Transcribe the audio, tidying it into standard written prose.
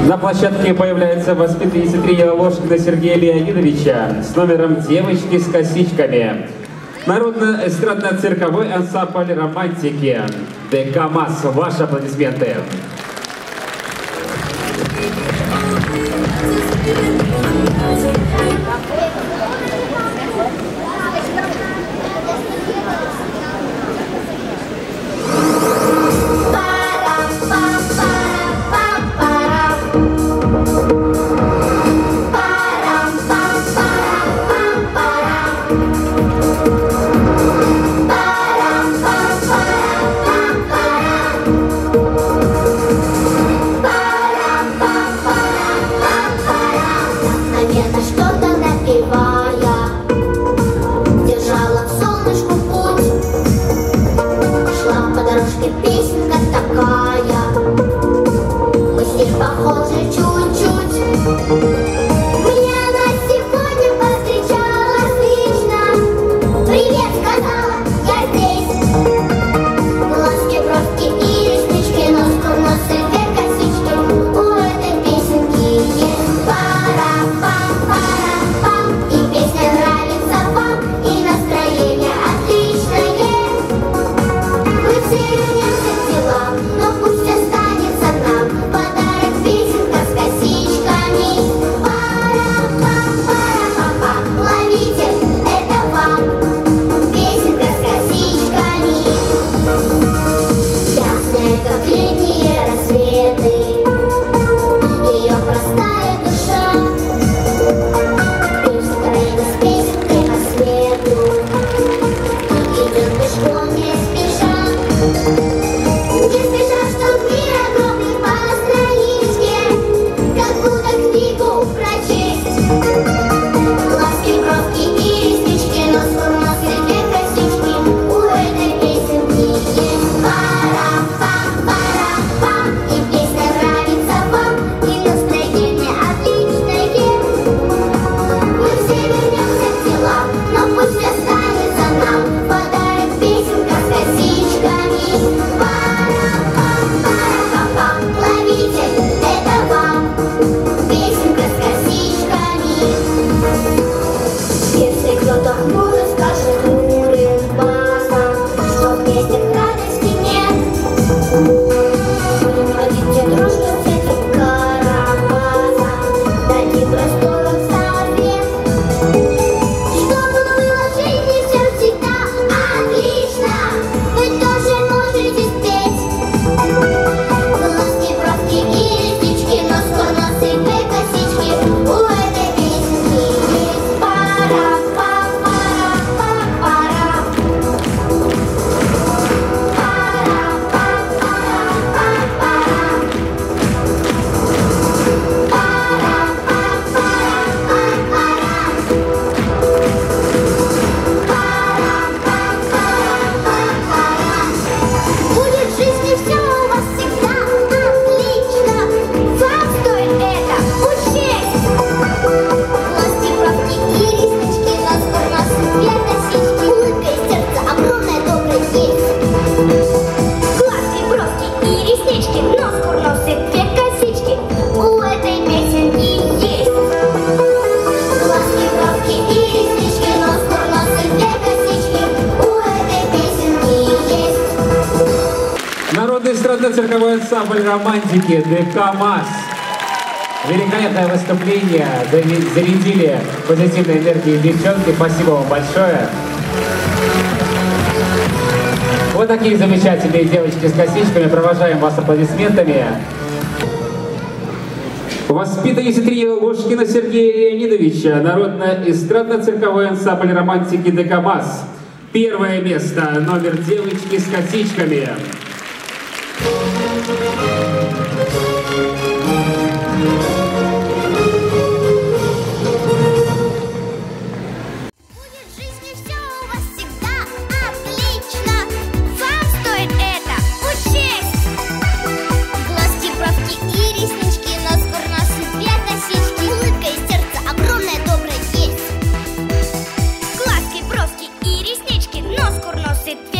На площадке появляется воспитанница тренера Ложкина Сергея Леонидовича с номером «Девочки с косичками». Народно-эстрадно-цирковой ансамбль «Романтики» ДК МАЗ. Ваши аплодисменты. Цирковой ансамбль «Романтики» ДК МАЗ. Великолепное выступление. Зарядили позитивной энергией девчонки. Спасибо вам большое. Вот такие замечательные девочки с косичками. Провожаем вас аплодисментами. Воспитанница тренера Ложкина Сергея Леонидовича. Народно-эстрадно-цирковой ансамбль «Романтики» ДК МАЗ. Первое место. Номер «Девочки с косичками». Цвет